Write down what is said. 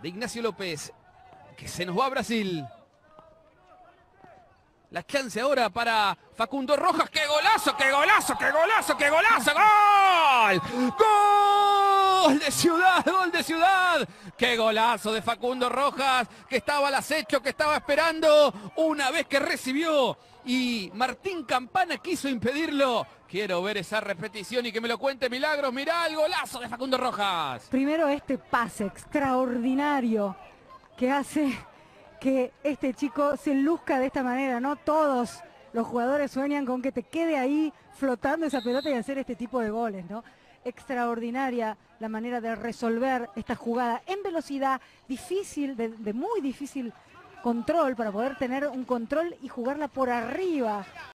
de Ignacio López, que se nos va a Brasil. La chance ahora para Facundo Rojas. ¡Qué golazo, qué golazo, qué golazo, qué golazo! ¡Gol! ¡Gol de Ciudad, gol de Ciudad! ¡Qué golazo de Facundo Rojas! Que estaba al acecho, que estaba esperando una vez que recibió. Y Martín Campana quiso impedirlo. Quiero ver esa repetición y que me lo cuente Milagros. Mirá el golazo de Facundo Rojas. Primero este pase extraordinario que hace que este chico se luzca de esta manera, ¿no? Todos los jugadores sueñan con que te quede ahí flotando esa pelota y hacer este tipo de goles, ¿no? Extraordinaria la manera de resolver esta jugada en velocidad, difícil, de muy difícil control para poder tener un control y jugarla por arriba